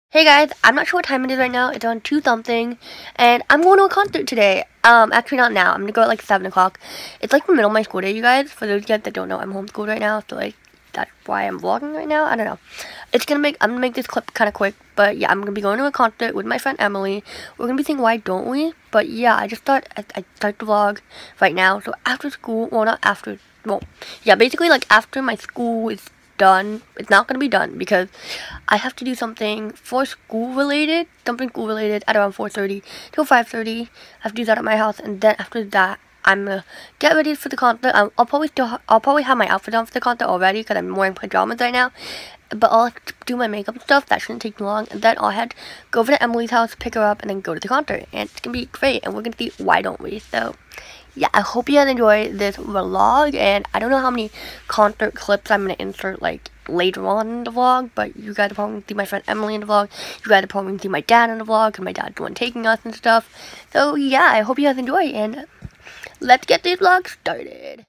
Hey guys, I'm not sure what time it is right now. It's on 2 something, and I'm going to a concert today. Actually not now. I'm gonna go at like 7 o'clock. It's like the middle of my school day, you guys. For those of you guys that don't know, I'm homeschooled right now, so like that's why I'm vlogging right now. I don't know. I'm gonna make this clip kind of quick, but yeah, I'm gonna be going to a concert with my friend Emily. We're gonna be singing "Why Don't We?" But yeah, I just thought I start the vlog right now. So after school, well not after, well yeah, basically like after my school is done, it's not gonna be done because I have to do something for school related, at around 4:30 till 5:30. I have to do that at my house, and then after that, I'm gonna get ready for the concert. I'll probably have my outfit on for the concert already because I'm wearing pajamas right now. But I'll have to do my makeup and stuff. That shouldn't take too long. And then I'll head go over to Emily's house, pick her up, and then go to the concert. And it's gonna be great. And we're gonna see Why Don't We? So yeah, I hope you guys enjoy this vlog, and I don't know how many concert clips I'm going to insert, like, later on in the vlog, but you guys are probably going to see my friend Emily in the vlog. You guys are probably going to see my dad in the vlog, because my dad's the one taking us and stuff. So yeah, I hope you guys enjoy, and let's get this vlog started.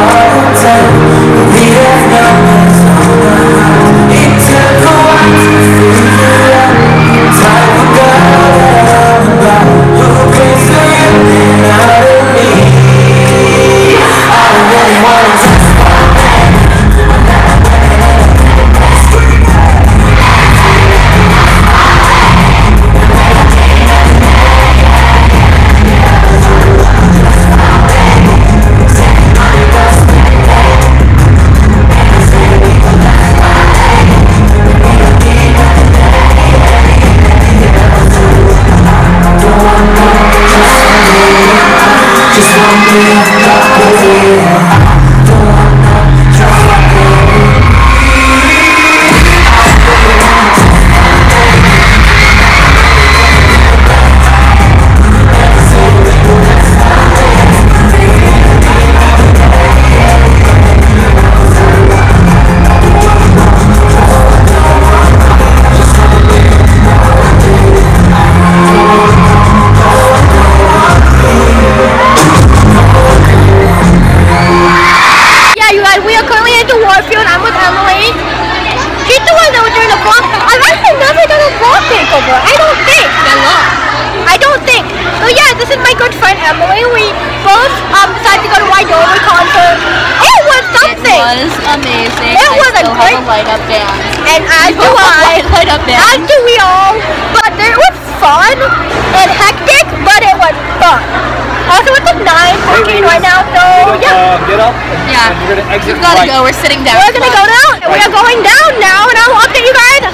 This is my good friend Emily. We both decided to go to Wydoma concert. It was something. It was amazing. It was a great light up band. And as do I. Light up band. As do we all. But it was fun and hectic, but it was fun. Also, it's like 9:14 right now, so yeah. Get up. Yeah. And you're gonna exit. We've got to go. We're sitting down. We're gonna go down. We are going down now, and I'll update you guys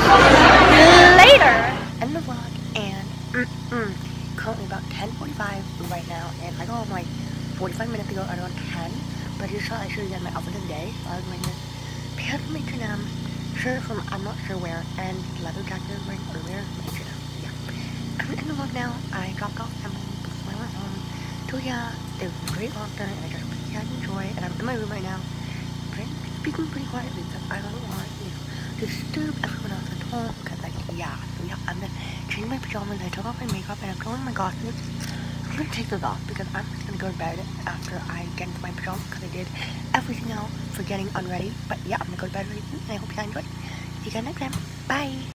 later. End the vlog, and currently about 10:45 right now, and I got home like 45 minutes ago, around 10. But I should have done my outfit of the day. I was wearing this paired from H&M shirt from I'm not sure where, and leather jacket I was wearing earlier from H&M. Yeah. I'm in the vlog now. I dropped off Emily before I went home. So yeah, it was a great laughter, and I just really had enjoy. And I'm in my room right now, speaking pretty quietly because I don't want to disturb everyone else at home. Because like yeah, so yeah, I'm gonna change my pajamas. I took off my makeup and I'm throwing my glasses. I'm gonna take those off because I'm just gonna go to bed after I get into my pajamas because I did everything else for getting unready. But yeah, I'm gonna go to bed really soon, and I hope you guys enjoyed. See you guys next time. Bye.